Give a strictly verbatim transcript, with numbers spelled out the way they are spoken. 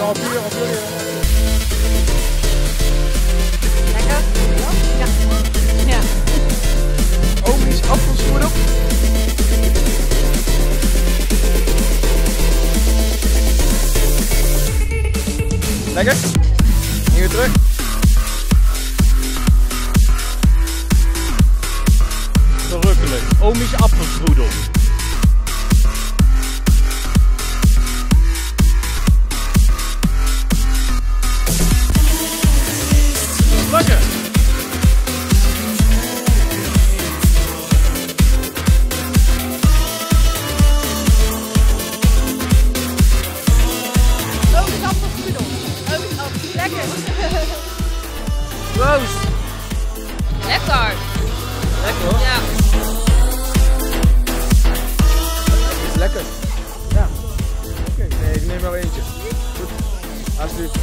op hier, op jullie. Lekker? Ja. Ja. Omies appelstrudel. Lekker? Hier terug. Verrukkelijk. Omies appelstrudel. Lekker. Omies appelstrudel. Omies appel. Lekker. Proost. Lekker. Lekker hoor. Ja. Lekker. Ja. Oké, okay. Nee, ik neem wel eentje. Goed. Alsjeblieft.